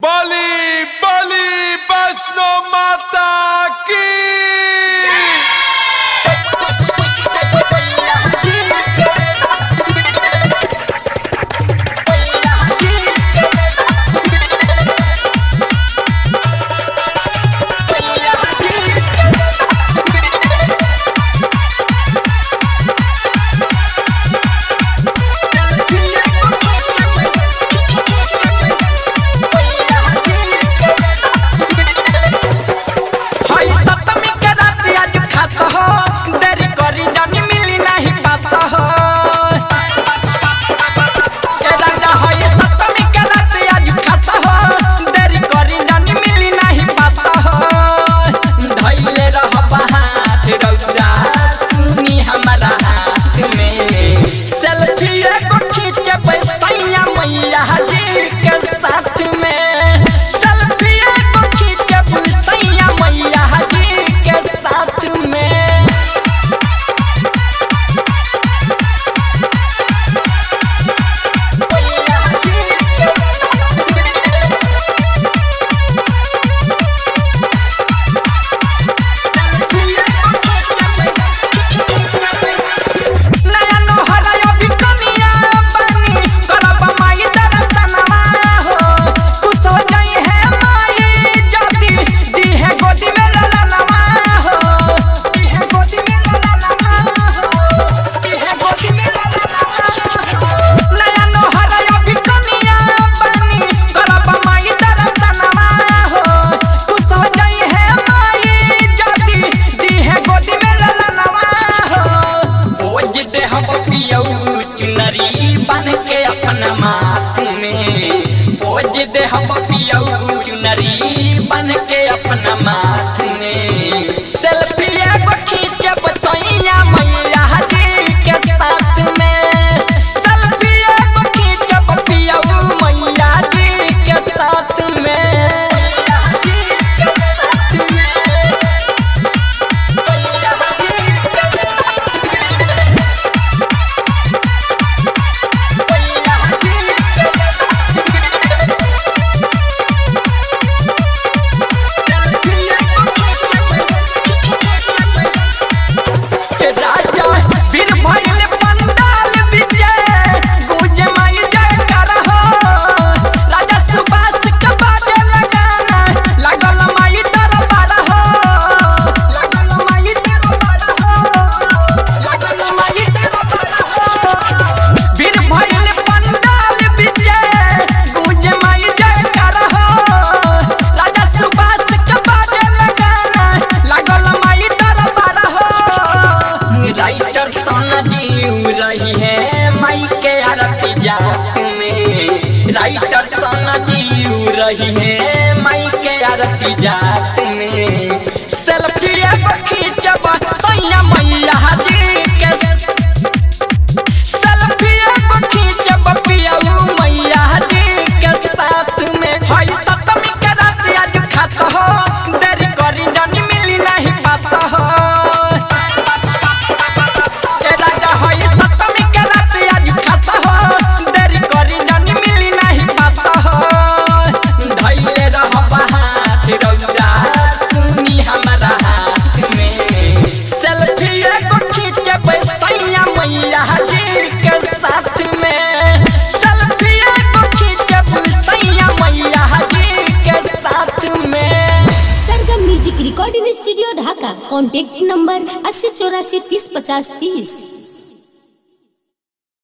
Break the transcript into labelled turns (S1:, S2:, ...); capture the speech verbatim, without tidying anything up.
S1: बलि बलि वैष्णो माता की
S2: दे हम पियऊ चुनरी बन के अपना माथ में सेल्फी एगो खींचब सैया मैया जी के साथ में सेल्फी एगो खींचब पियऊ मैया जी के साथ में राइटर सोना जी रही है माई के आरती जात में सेल्फी एगो खींचब सैया मैया जी के सेल्फी एगो खींचब पियऊ मैया जी के साथ में हई सप्तमी के रात आज खास हो देरी करी जानी मिली नहीं पास हो
S3: recording studio Dhaka. Contact number अस्सी चौरासी तीस पचास तीस।